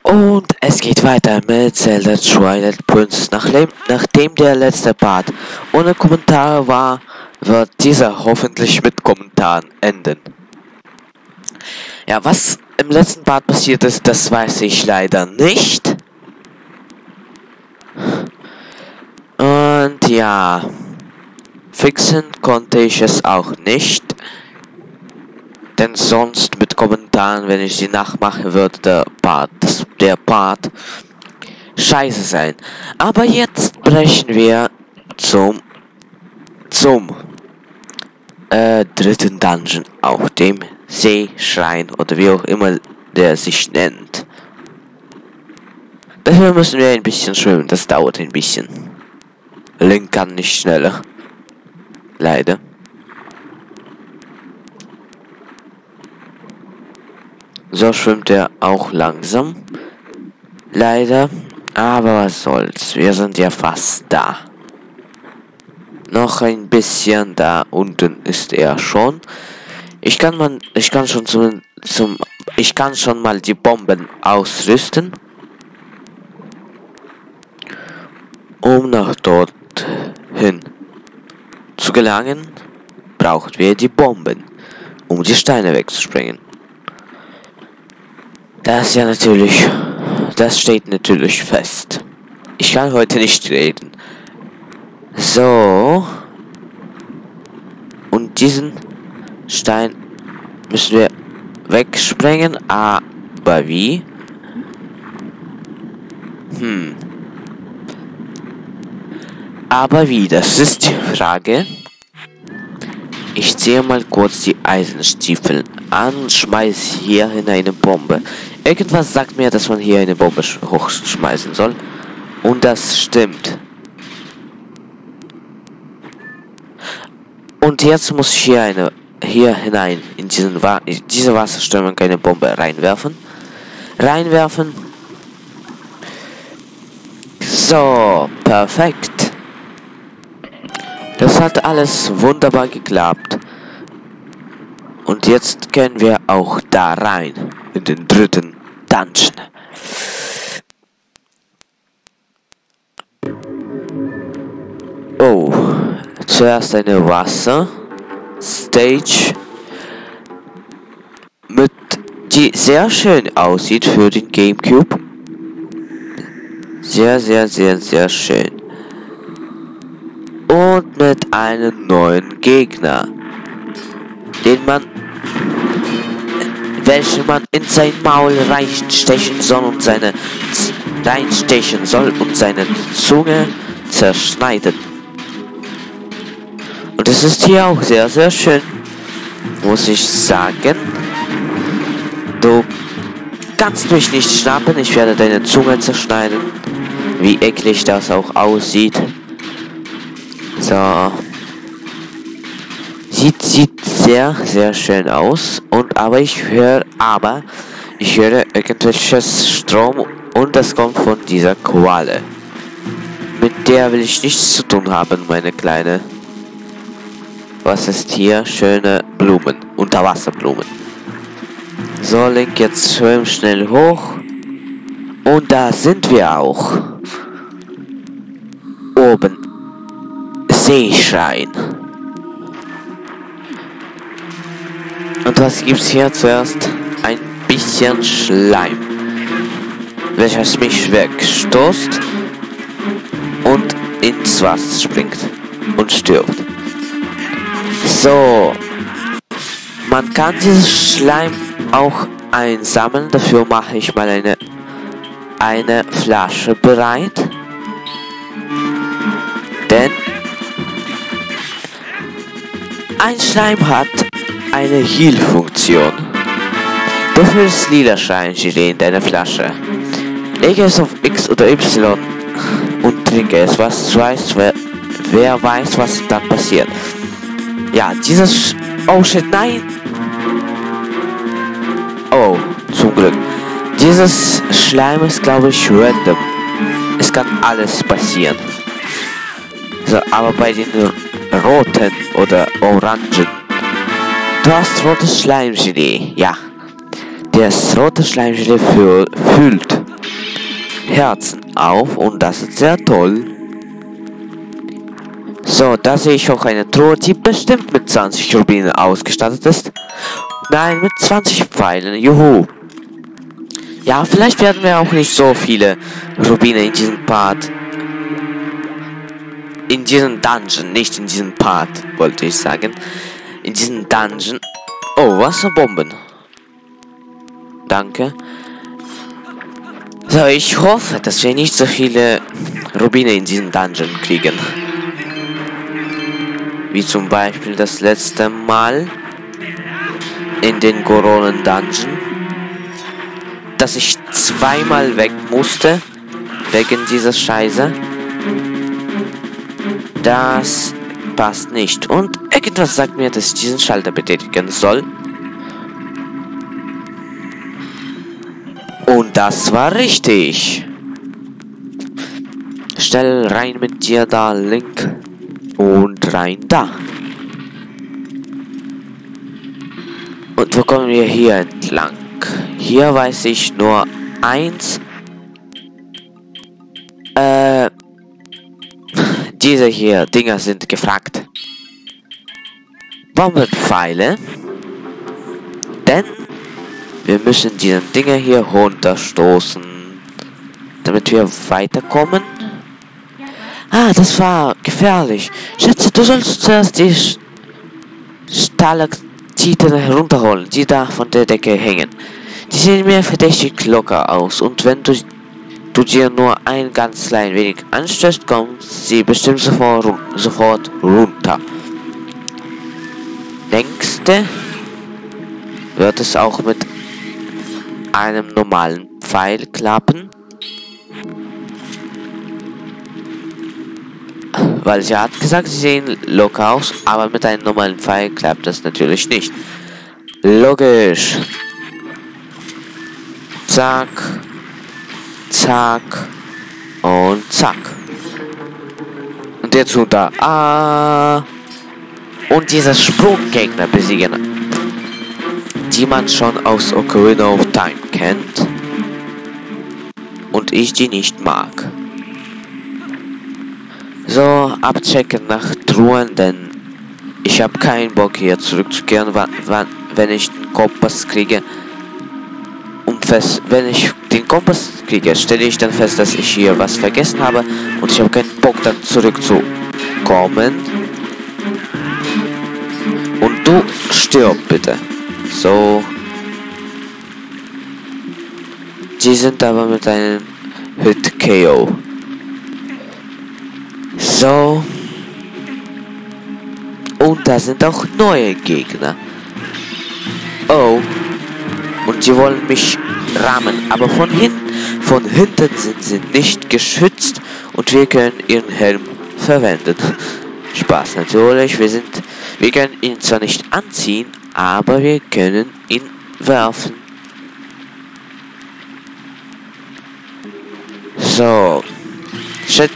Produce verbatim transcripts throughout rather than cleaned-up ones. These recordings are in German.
Und es geht weiter mit Zelda Twilight Princess. Nachdem, nachdem der letzte Part ohne Kommentare war, wird dieser hoffentlich mit Kommentaren enden. Ja, was im letzten Part passiert ist, das weiß ich leider nicht. Und ja, fixen konnte ich es auch nicht. Denn sonst mit Kommentaren, wenn ich sie nachmache, würde der Part, das, der Part scheiße sein. Aber jetzt brechen wir zum, zum äh, dritten Dungeon, auch dem Seeschrein oder wie auch immer der sich nennt. Dafür müssen wir ein bisschen schwimmen, das dauert ein bisschen. Link kann nicht schneller. Leider. So schwimmt er auch langsam. Leider. Aber was soll's. Wir sind ja fast da. Noch ein bisschen. Da unten ist er schon. Ich kann man. Ich kann schon zum. zum ich kann schon mal die Bomben ausrüsten. Um nach dort hin zu gelangen, brauchen wir die Bomben, um die Steine wegzusprengen. Das ist ja natürlich, das steht natürlich fest. Ich kann heute nicht reden. So. Und diesen Stein müssen wir wegsprengen, aber wie? Hm. Aber wie? Das ist die Frage. Ich ziehe mal kurz die Eisenstiefel an und schmeiße hier hin eine Bombe. Irgendwas sagt mir, dass man hier eine Bombe hochschmeißen soll. Und das stimmt. Und jetzt muss ich hier eine hier hinein in diesen Wa in diese Wasserströmung eine Bombe reinwerfen. Reinwerfen. So, perfekt. Das hat alles wunderbar geklappt. Und jetzt können wir auch da rein. In den dritten Dungeon. Oh. Zuerst eine Wasser-Stage. Mit, die sehr schön aussieht für den GameCube. Sehr, sehr, sehr, sehr schön. Und mit einem neuen Gegner, den man, welchen man in sein Maul reinstechen soll und seine reinstechen soll und seine Zunge zerschneiden. Und es ist hier auch sehr, sehr schön, muss ich sagen. Du kannst mich nicht schnappen, ich werde deine Zunge zerschneiden, wie eklig das auch aussieht. So. Sieht, sieht sehr, sehr schön aus. Und aber ich höre, aber ich höre irgendwelches Strom und das kommt von dieser Koale. Mit der will ich nichts zu tun haben, meine Kleine. Was ist hier? Schöne Blumen. Unterwasserblumen. So, Link, jetzt schwimm schnell hoch. Und da sind wir auch. Oben. Seeschrein. Und was gibt's hier zuerst? Ein bisschen Schleim, welches mich wegstoßt und ins Wasser springt und stirbt. So, man kann dieses Schleim auch einsammeln. Dafür mache ich mal eine eine Flasche bereit, denn ein Schleim hat eine Heal-Funktion. Dafür ist lila Schleimgelee in deiner Flasche. Lege es auf X oder Y und trinke es. Was weiß, wer, wer weiß, was dann passiert. Ja, dieses... Sch oh shit, nein! Oh, zum Glück. Dieses Schleim ist, glaube ich, random. Es kann alles passieren. So, aber bei den roten oder orangen. Du hast rotes Schleimgelee, ja. Das rote Schleimgelee fühlt Herzen auf und das ist sehr toll. So, da sehe ich auch eine Truhe, die bestimmt mit zwanzig Rubinen ausgestattet ist. Nein, mit zwanzig Pfeilen, juhu. Ja, vielleicht werden wir auch nicht so viele Rubine in diesem Part. In diesem Dungeon, nicht in diesem Part, wollte ich sagen. In diesem Dungeon. Oh, Wasserbomben. Danke. So, ich hoffe, dass wir nicht so viele Rubine in diesem Dungeon kriegen. Wie zum Beispiel das letzte Mal in den Goronen Dungeon, dass ich zweimal weg musste wegen dieser Scheiße. Das passt nicht. Und irgendwas sagt mir, dass ich diesen Schalter betätigen soll. Und das war richtig. Stell rein mit dir da, Link. Und rein da. Und wo kommen wir hier entlang? Hier weiß ich nur eins. Äh, diese hier Dinger sind gefragt. Bombenpfeile. Denn wir müssen diese Dinger hier runterstoßen, damit wir weiterkommen. Ah, das war gefährlich. Schätze, du sollst zuerst die Stalaktiten herunterholen, die da von der Decke hängen. Die sehen mir verdächtig locker aus und wenn du, du dir nur ein ganz klein wenig anstößt, kommt sie bestimmt sofort, sofort runter. Denkst du, wird es auch mit einem normalen Pfeil klappen? Weil sie hat gesagt, sie sehen locker aus, aber mit einem normalen Pfeil klappt das natürlich nicht. Logisch. Zack. Zack. Und zack. Und jetzt runter. Ah. Und dieser Sprunggegner besiegen, die man schon aus Ocarina of Time kennt. Und ich die nicht mag. So, abchecken nach Truhen, denn ich habe keinen Bock hier zurückzukehren, wann, wann, wenn ich den Kompass kriege. Und fest, wenn ich den Kompass kriege, stelle ich dann fest, dass ich hier was vergessen habe und ich habe keinen Bock dann zurückzukommen. Und du stirb bitte. So. Die sind aber mit einem Hit K O. So. Und da sind auch neue Gegner. Oh. Und sie wollen mich rammen. Aber von hinten, von hinten sind sie nicht geschützt. Und wir können ihren Helm verwenden. Spaß natürlich. Wir sind, wir können ihn zwar nicht anziehen, aber wir können ihn werfen. So. Shit.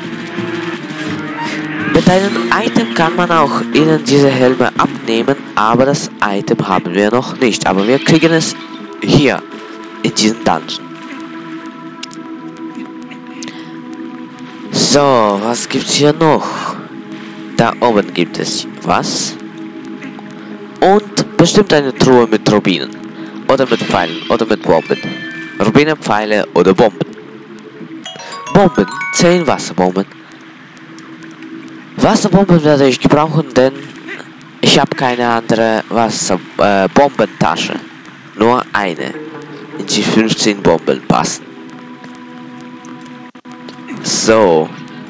Mit einem Item kann man auch ihnen diese Helme abnehmen, aber das Item haben wir noch nicht. Aber wir kriegen es hier, in diesem Dungeon. So, was gibt's hier noch? Da oben gibt es was. Und bestimmt eine Truhe mit Rubinen. Oder mit Pfeilen, oder mit Bomben. Rubine, Pfeile oder Bomben. Bomben, zehn Wasserbomben. Wasserbomben werde ich gebrauchen, denn ich habe keine andere Wasser äh, Bombentasche. Nur eine. In die fünfzehn Bomben passen. So.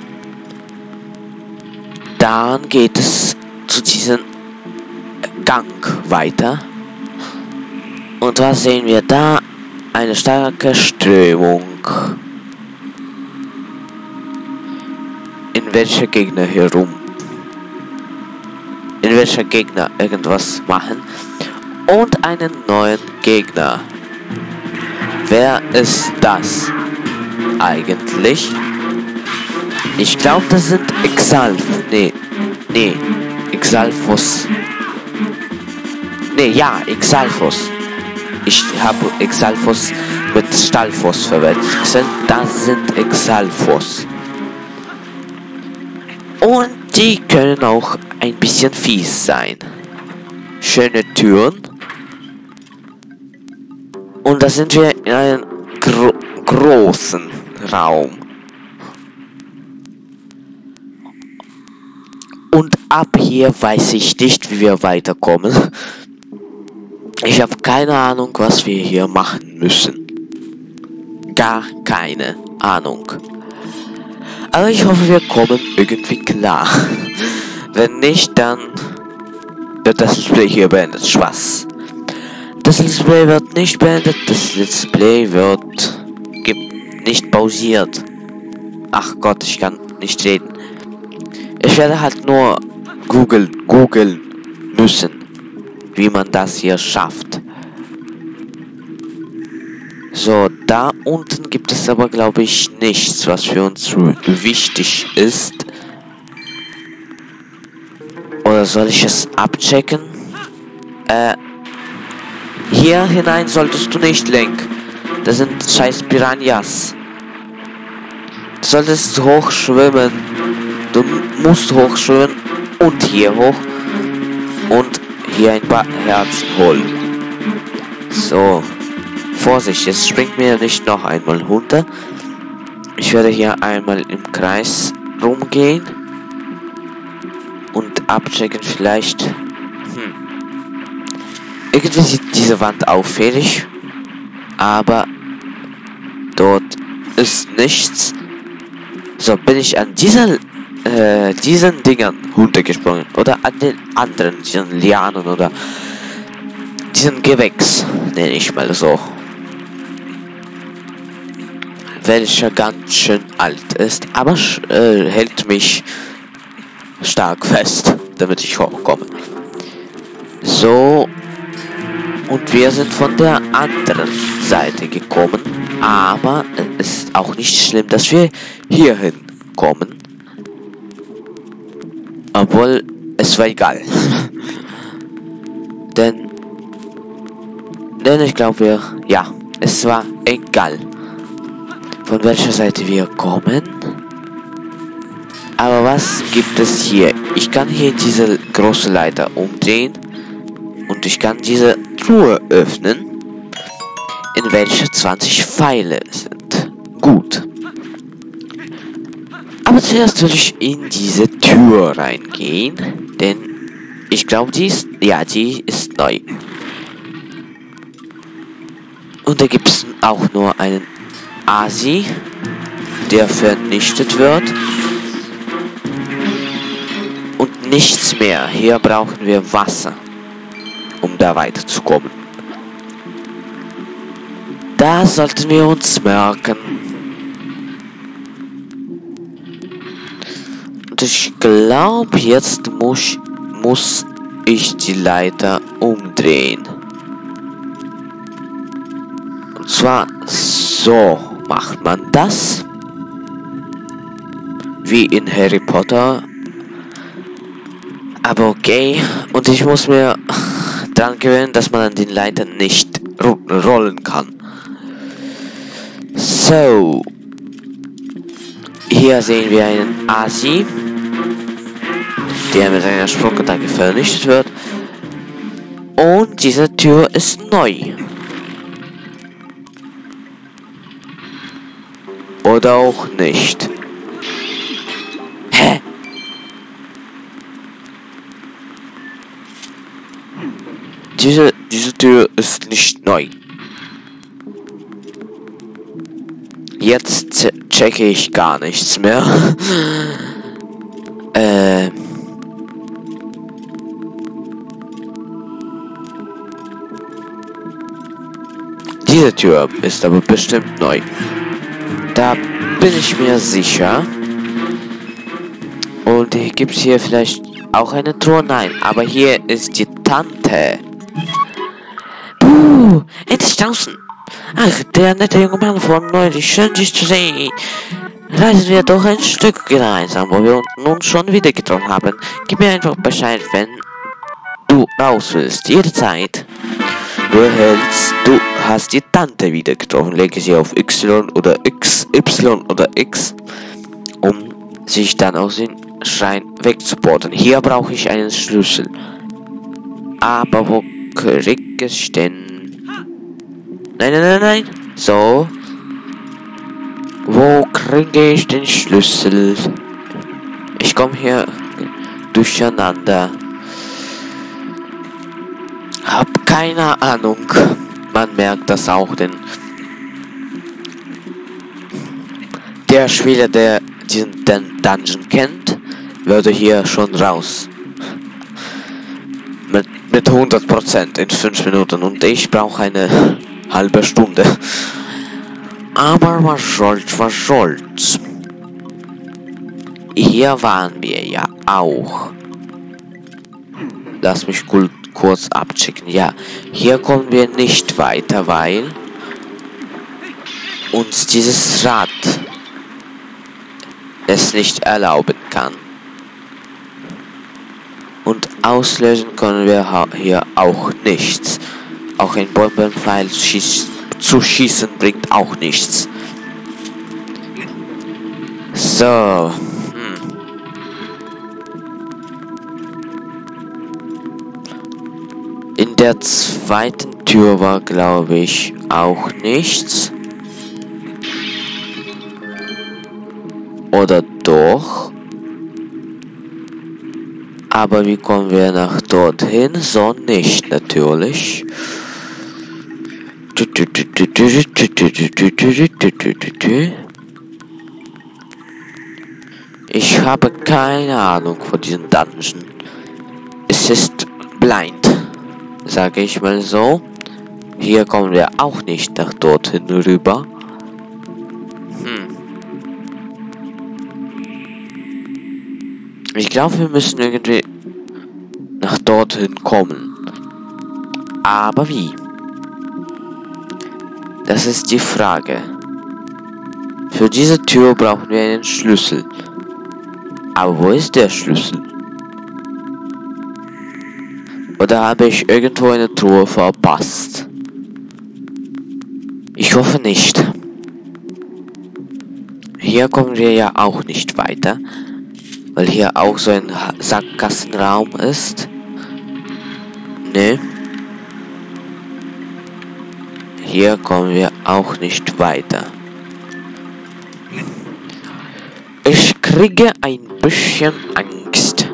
Dann geht es zu diesem Gang weiter. Und was sehen wir da? Eine starke Strömung. In welcher Gegner herum, in welcher Gegner irgendwas machen und einen neuen Gegner. Wer ist das eigentlich? Ich glaube, das sind Exalf. Nee, nee, Exalfos. Nee, ja, Exalfos. Ich habe Exalfos mit Stahlfuß verwechseln. Das sind Exalfuß. Und die können auch ein bisschen fies sein. Schöne Türen. Und da sind wir in einem gro großen Raum. Und ab hier weiß ich nicht, wie wir weiterkommen. Ich habe keine Ahnung, was wir hier machen müssen. Gar keine Ahnung. Aber ich hoffe, wir kommen irgendwie klar. Wenn nicht, dann wird das Let's Play hier beendet. Spaß. Das Let's Play wird nicht beendet. Das Let's Play wird nicht pausiert. Ach Gott, ich kann nicht reden. Ich werde halt nur googeln, googeln müssen, wie man das hier schafft. So, da unten gibt es aber, glaube ich, nichts, was für uns wichtig ist. Oder soll ich es abchecken? Äh, hier hinein solltest du nicht, Link. Das sind scheiß Piranhas. Du solltest hochschwimmen. Du musst hochschwimmen und hier hoch. Und hier ein paar Herzen holen. So. Vorsicht, jetzt springt mir nicht noch einmal runter. Ich werde hier einmal im Kreis rumgehen. Und abchecken vielleicht. Hm. Irgendwie sieht diese Wand auffällig. Aber dort ist nichts. So, bin ich an dieser, äh, diesen Dingern runtergesprungen. Oder an den anderen, diesen Lianen oder diesen Gewächs, nenne ich mal so. Welcher ganz schön alt ist, aber äh, hält mich stark fest, damit ich hochkomme. So, und wir sind von der anderen Seite gekommen, aber es ist auch nicht schlimm, dass wir hierhin kommen. Obwohl, es war egal. denn, denn ich glaube, wir, ja, es war egal, von welcher Seite wir kommen. Aber was gibt es hier? Ich kann hier diese große Leiter umdrehen und ich kann diese Truhe öffnen, in welcher zwanzig Pfeile sind. Gut. Aber zuerst will ich in diese Tür reingehen, denn ich glaube, die ist, ja, die ist neu. Und da gibt es auch nur einen Asi, der vernichtet wird. Und nichts mehr. Hier brauchen wir Wasser, um da weiterzukommen. Das sollten wir uns merken. Und ich glaube, jetzt muss, muss ich die Leiter umdrehen. Und zwar so macht man das. Wie in Harry Potter. Aber okay. Und ich muss mir dran gewöhnen, dass man an den Leitern nicht ro rollen kann. So. Hier sehen wir einen Asi, der mit einer Sprungattacke vernichtet wird. Und diese Tür ist neu. Oder auch nicht. Hä? Diese, diese Tür ist nicht neu. Jetzt checke ich gar nichts mehr. äh. Diese Tür ist aber bestimmt neu. Da bin ich mir sicher. Und gibt es hier vielleicht auch eine Truhe? Nein, aber hier ist die Tante. Puh, endlich draußen. Ach, der nette junge Mann von neulich. Schön, dich zu sehen. Reisen wir doch ein Stück gemeinsam, wo wir uns nun schon wieder getroffen haben. Gib mir einfach Bescheid, wenn du raus willst. Jederzeit. Du hältst, du hast die Tante wieder getroffen. Lege sie auf Y oder X, Y oder X, um sich dann aus dem Schrein wegzuporten. Hier brauche ich einen Schlüssel. Aber wo krieg ich denn? Nein, nein, nein, nein. So. Wo kriege ich den Schlüssel? Ich komme hier durcheinander. Hab keine Ahnung. Man merkt das auch, denn der Spieler, der diesen Dungeon kennt, würde hier schon raus. Mit, mit hundert Prozent in fünf Minuten. Und ich brauche eine halbe Stunde. Aber was soll's, was soll's. Hier waren wir ja auch. Lass mich kurz abchecken. Ja, hier kommen wir nicht weiter, weil uns dieses Rad es nicht erlauben kann. Und auslösen können wir hier auch nichts. Auch ein Bombenpfeil schießt, zu schießen bringt auch nichts. So. Hm. In der zweiten Tür war, glaube ich, auch nichts. Oder doch? Aber wie kommen wir nach dorthin? So nicht, natürlich. Ich habe keine Ahnung von diesem Dungeon. Es ist blind, sage ich mal so. Hier kommen wir auch nicht nach dorthin rüber. Hm. Ich glaube, wir müssen irgendwie nach dorthin kommen. Aber wie? Das ist die Frage. Für diese Tür brauchen wir einen Schlüssel. Aber wo ist der Schlüssel? Oder habe ich irgendwo eine Truhe verpasst? Ich hoffe nicht. Hier kommen wir ja auch nicht weiter. Weil hier auch so ein Sackgassenraum ist. Ne. Hier kommen wir auch nicht weiter. Ich kriege ein bisschen Angst.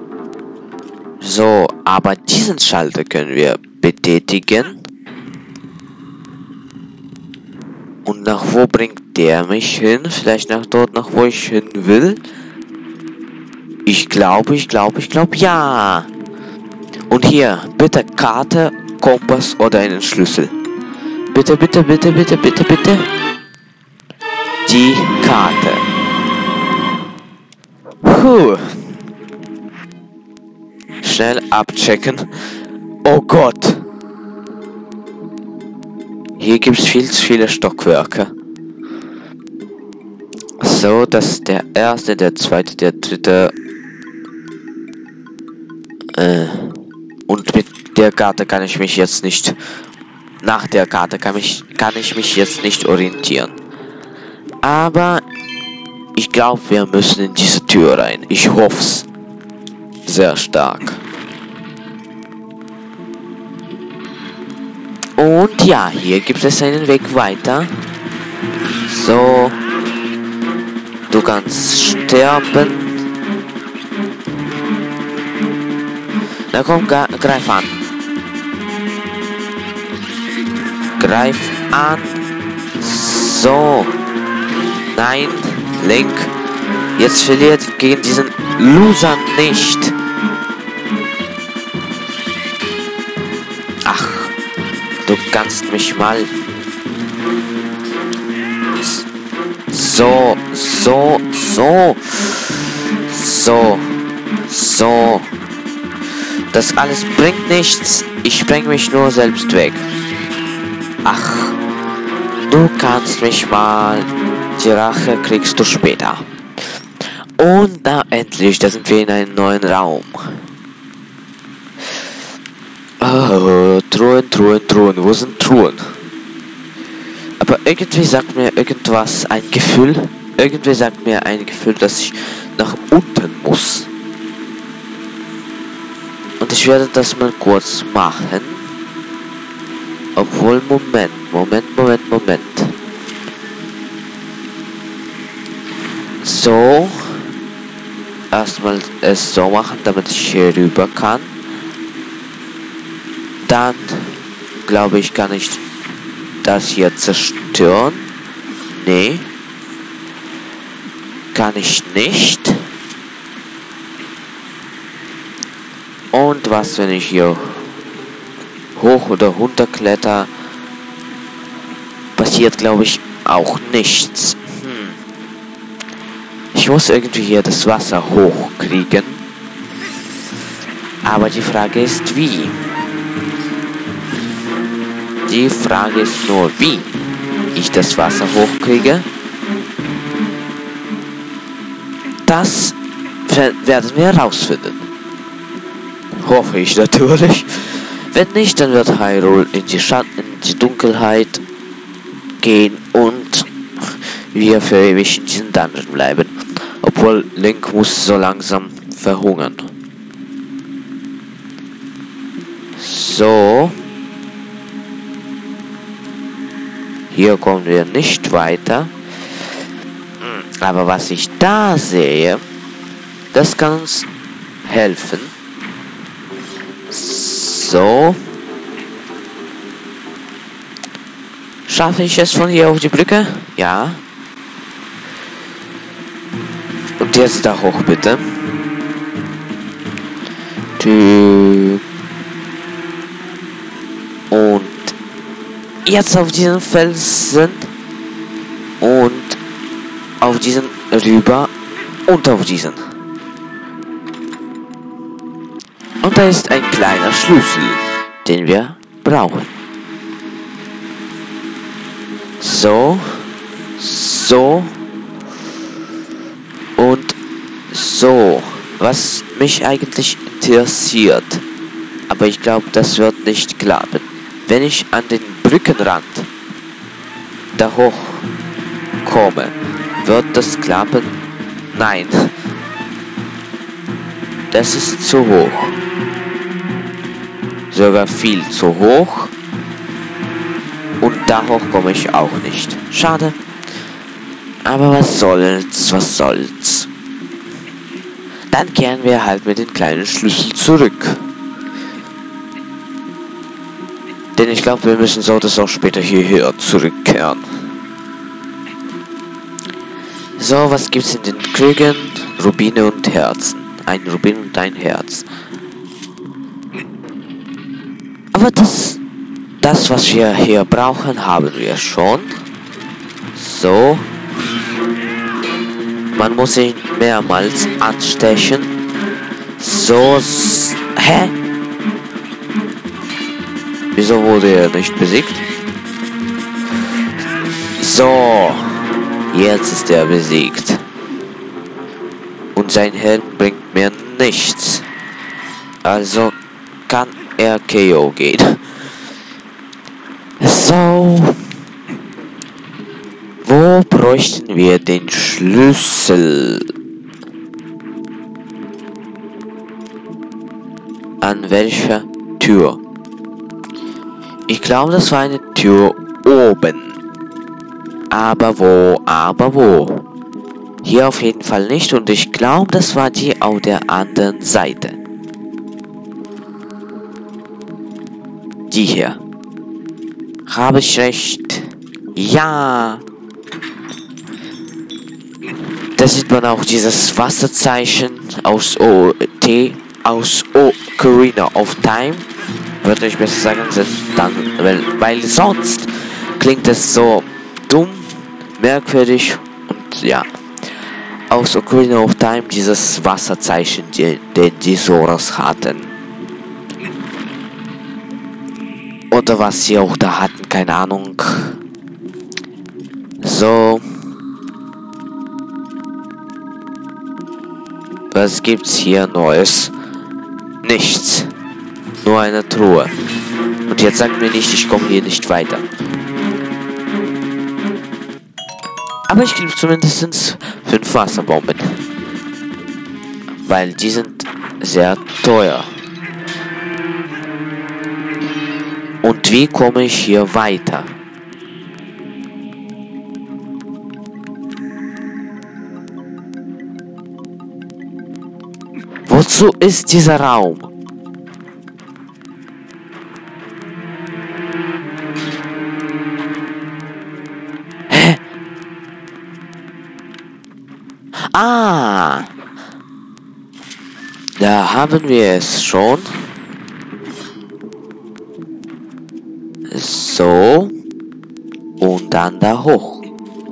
So, aber diesen Schalter können wir betätigen. Und nach wo bringt der mich hin? Vielleicht nach dort, nach wo ich hin will. Ich glaube, ich glaube, ich glaube, ja. Und hier, bitte Karte, Kompass oder einen Schlüssel. Bitte, bitte, bitte, bitte, bitte, bitte. Die Karte. Puh. Schnell abchecken. Oh Gott. Hier gibt es viel zu viele Stockwerke. So, das ist der erste, der zweite, der dritte. Äh, und mit der Karte kann ich mich jetzt nicht... Nach der Karte kann ich, kann ich mich jetzt nicht orientieren. Aber ich glaube, wir müssen in diese Tür rein. Ich hoffe es. Sehr stark. Und ja, hier gibt es einen Weg weiter. So. Du kannst sterben. Na komm, greif an. Greif an. So. Nein. Link. Jetzt verliert gegen diesen Loser nicht. Ach. Du kannst mich mal. So. So. So. So. So. Das alles bringt nichts. Ich spreng mich nur selbst weg. Ach, du kannst mich mal. Die Rache kriegst du später. Und da endlich, da sind wir in einem neuen Raum. Oh, Truhen, Truhen, Truhen. Wo sind Truhen? Aber irgendwie sagt mir irgendwas, ein Gefühl. Irgendwie sagt mir ein Gefühl, dass ich nach unten muss. Und ich werde das mal kurz machen. Obwohl, Moment, Moment, Moment, Moment. So. Erstmal es so machen, damit ich hier rüber kann. Dann, glaube ich, kann ich das hier zerstören. Nee. Kann ich nicht. Und was, wenn ich hier hoch oder runter kletter? Passiert, glaube ich, auch nichts. Hm. Ich muss irgendwie hier das Wasser hochkriegen. Aber die Frage ist, wie? Die Frage ist nur, wie ich das Wasser hochkriege. Das werden wir herausfinden. Hoffe ich natürlich. Wenn nicht, dann wird Hyrule in die Schatten, in die Dunkelheit gehen und wir für ewig in diesem Dungeon bleiben. Obwohl Link muss so langsam verhungern. So. Hier kommen wir nicht weiter. Aber was ich da sehe, das kann uns helfen. So. Schaffe ich es von hier auf die Brücke? Ja. Und jetzt da hoch, bitte. Und jetzt auf diesen Felsen und auf diesen rüber und auf diesen. Und da ist ein kleiner Schlüssel, den wir brauchen. So, so und so. Was mich eigentlich interessiert, aber ich glaube, das wird nicht klappen. Wenn ich an den Brückenrand da hoch komme, wird das klappen? Nein. Das ist zu hoch. Sogar viel zu hoch. Und da hoch komme ich auch nicht. Schade. Aber was soll's, was soll's. Dann kehren wir halt mit den kleinen Schlüssel zurück. Denn ich glaube, wir müssen so das auch später hierher zurückkehren. So, was gibt's in den Krügen? Rubine und Herzen. Ein Rubin und ein Herz. Aber das, das, was wir hier brauchen, haben wir schon. So. Man muss ihn mehrmals anstechen. So. Hä? Wieso wurde er nicht besiegt? So. Jetzt ist er besiegt. Und sein Helm bringt mir nichts. Also kann er K O gehen. So. Wo bräuchten wir den Schlüssel? An welcher Tür? Ich glaube, das war eine Tür oben. Aber wo? Aber wo? Hier auf jeden Fall nicht. Und ich glaube, das war die auf der anderen Seite. Die hier. Habe ich recht? Ja. Da sieht man auch dieses Wasserzeichen aus O T, aus Ocarina of Time. Würde ich besser sagen, sind dann, weil, weil sonst klingt es so dumm, merkwürdig und ja. Aus Ocarina of Time dieses Wasserzeichen, die, den die Zoras hatten. Oder was sie auch da hatten, keine Ahnung. So. Was gibt's hier Neues? Nichts. nur eine Truhe. Und jetzt sagt mir nicht, ich komme hier nicht weiter. Aber ich kriege zumindest fünf Wasserbomben. Weil die sind sehr teuer. Und wie komme ich hier weiter? Wozu ist dieser Raum? Hä? Ah! Da haben wir es schon. So. Und dann da hoch.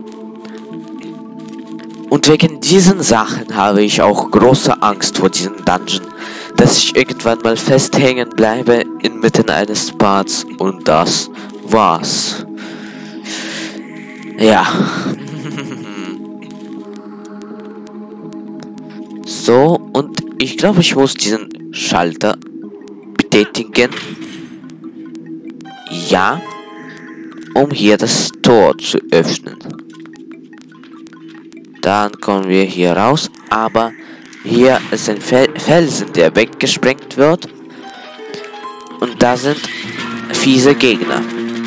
Und wegen diesen Sachen habe ich auch große Angst vor diesem Dungeon, dass ich irgendwann mal festhängen bleibe inmitten eines Parts und das war's. Ja. So, und ich glaube, ich muss diesen Schalter betätigen. Ja, um hier das Tor zu öffnen. Dann kommen wir hier raus, aber hier ist ein Fel Felsen, der weggesprengt wird. Und da sind fiese Gegner.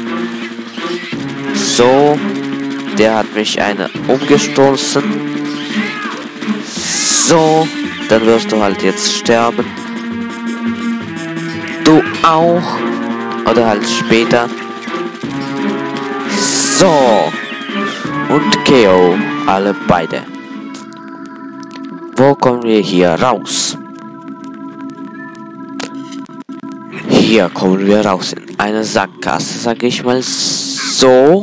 So, der hat mich eine umgestoßen. So, dann wirst du halt jetzt sterben. Du auch. Oder halt später. So. Und K O. Alle beide. Wo kommen wir hier raus? Hier kommen wir raus in eine Sackgasse, sag ich mal so.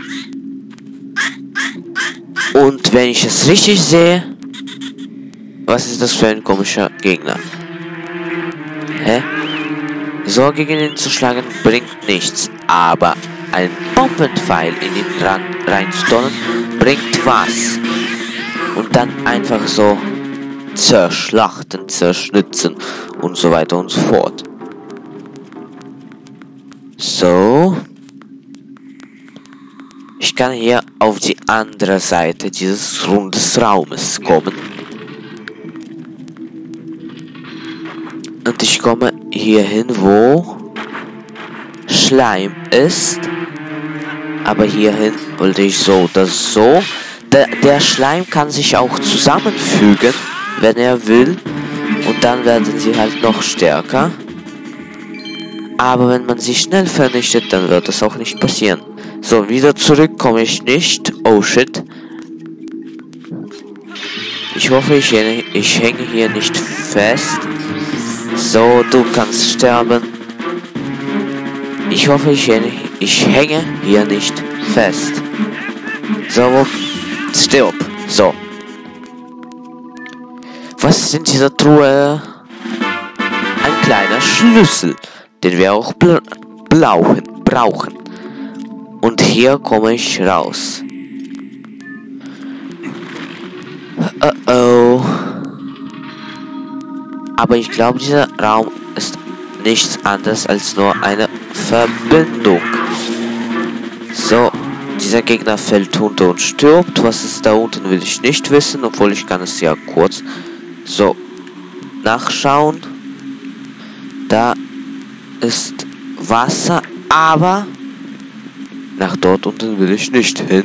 Und wenn ich es richtig sehe, was ist das für ein komischer Gegner? Hä? So gegen ihn zu schlagen bringt nichts, aber ein Bombenpfeil in den Rand reinzudonnern bringt was. Und dann einfach so zerschlachten, zerschnitzen und so weiter und so fort. So. Ich kann hier auf die andere Seite dieses rundes Raumes kommen. Und ich komme hier hin, wo Schleim ist. Aber hierhin wollte ich so oder so. Der, der Schleim kann sich auch zusammenfügen, wenn er will. Und dann werden sie halt noch stärker. Aber wenn man sie schnell vernichtet, dann wird das auch nicht passieren. So, wieder zurück komme ich nicht. Oh shit. Ich hoffe, ich, ich hänge hier nicht fest. So, du kannst sterben. Ich hoffe, ich, ich hänge hier nicht fest. So, stirb. So. Was ist in dieser Truhe? Ein kleiner Schlüssel, den wir auch blauen, brauchen. Und hier komme ich raus. Uh oh. Aber ich glaube, dieser Raum ist nichts anderes als nur eine Verbindung. So, dieser Gegner fällt runter und stirbt. Was ist da unten, will ich nicht wissen, obwohl ich kann es ja kurz so nachschauen. Da ist Wasser, aber nach dort unten will ich nicht hin.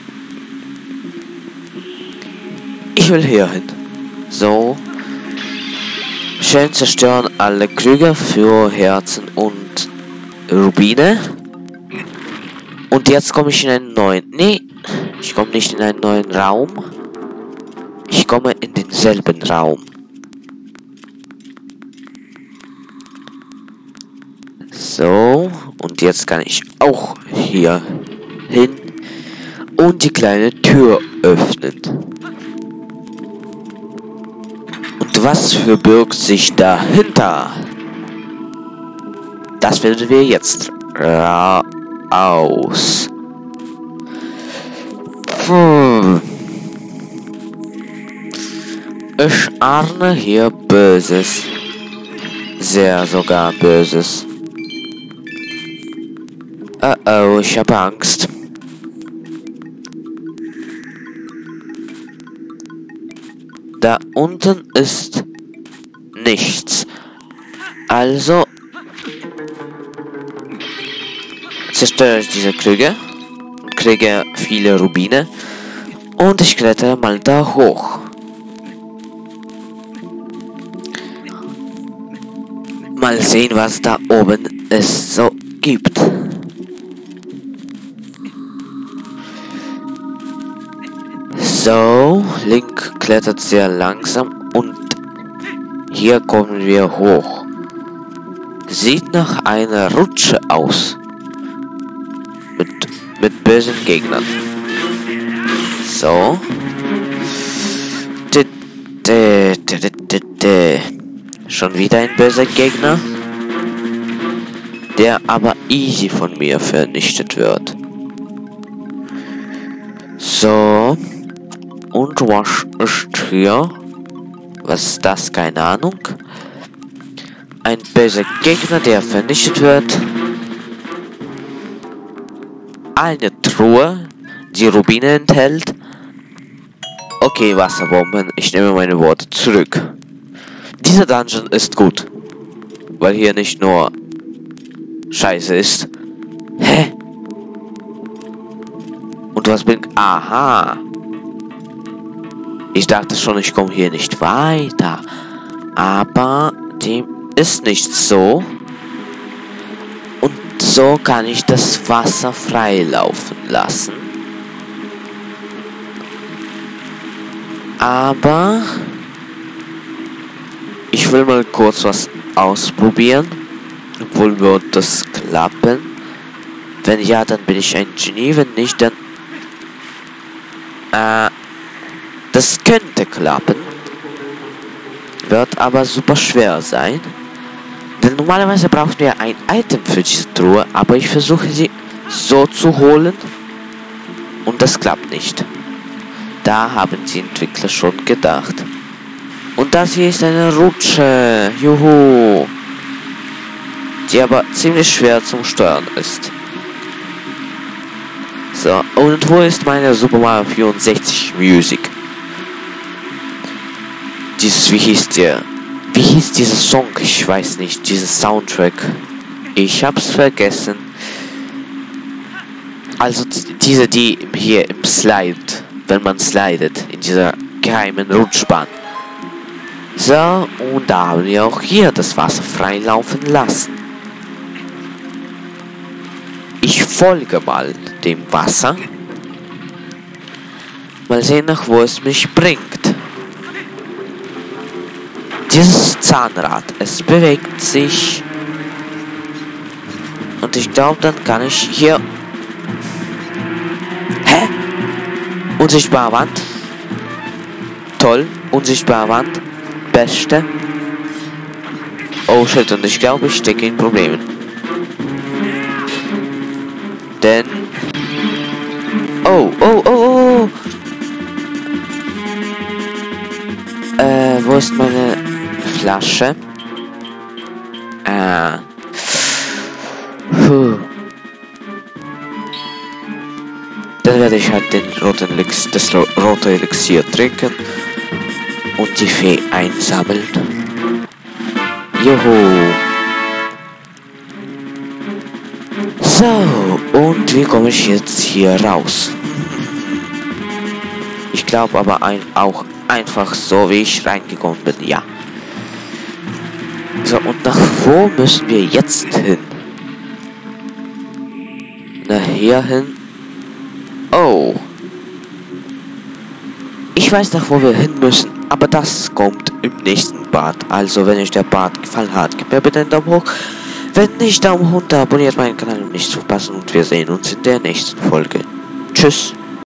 Ich will hier hin. So. Schön zerstören alle Krüge für Herzen und Rubine. Und jetzt komme ich in einen neuen... Nee, ich komme nicht in einen neuen Raum. Ich komme in denselben Raum. So, und jetzt kann ich auch hier hin und die kleine Tür öffnen. Und was verbirgt sich dahinter? Das werden wir jetzt raus. Hm. Ich ahne hier Böses. sehr sogar Böses. Oh oh, ich habe Angst. Da unten ist nichts. Also zerstöre ich diese Krüge und kriege viele Rubine. Und ich klettere mal da hoch. Mal sehen, was da oben es so gibt. So, Link klettert sehr langsam und hier kommen wir hoch. Sieht nach einer Rutsche aus. Mit, mit bösen Gegnern. So. Schon wieder ein böser Gegner, der aber easy von mir vernichtet wird. So. Und was ist hier? Was ist das? Keine Ahnung. Ein böser Gegner, der vernichtet wird. Eine Truhe, die Rubine enthält. Okay, Wasserbomben. Ich nehme meine Worte zurück. Dieser Dungeon ist gut. Weil hier nicht nur Scheiße ist. Hä? Und was bin... Aha. Ich dachte schon, ich komme hier nicht weiter. Aber dem ist nicht so. Und so kann ich das Wasser freilaufen lassen. Aber ich will mal kurz was ausprobieren. Obwohl wird das klappen. Wenn ja, dann bin ich ein Genie. Wenn nicht, dann... Äh... Das könnte klappen. Wird aber super schwer sein. Denn normalerweise brauchen wir ein Item für diese Truhe. Aber ich versuche sie so zu holen. Und das klappt nicht. Da haben die Entwickler schon gedacht. Und das hier ist eine Rutsche. Juhu. Die aber ziemlich schwer zum Steuern ist. So, und wo ist meine Super Mario vierundsechzig Musik? Dieses, wie hieß der? Wie hieß dieser Song? Ich weiß nicht. Dieses Soundtrack. Ich hab's vergessen. Also diese, die hier im Slide, wenn man slidet, in dieser geheimen Rutschbahn. So, und da haben wir auch hier das Wasser freilaufen lassen. Ich folge mal dem Wasser. Mal sehen, nach wo es mich bringt. Dieses Zahnrad, es bewegt sich. Und ich glaube, dann kann ich hier... Hä? Unsichtbare Wand. Toll, unsichtbare Wand. Beste. Oh shit, und ich glaube, ich stecke in Problemen. Denn... Oh, oh, oh, oh. Äh, wo ist meine Flasche? Ah. Puh. Dann werde ich halt den roten Elixier, das rote Elixier trinken und die Fee einsammeln. Juhu. So, und wie komme ich jetzt hier raus? Ich glaube aber ein, auch einfach so, wie ich reingekommen bin, ja. So, und nach wo müssen wir jetzt hin? Na, hier hin. Oh. Ich weiß nach wo wir hin müssen, aber das kommt im nächsten Part. Also, wenn euch der Part gefallen hat, gebt mir bitte einen Daumen hoch. Wenn nicht, Daumen runter, abonniert meinen Kanal, um nicht zu verpassen. Und wir sehen uns in der nächsten Folge. Tschüss.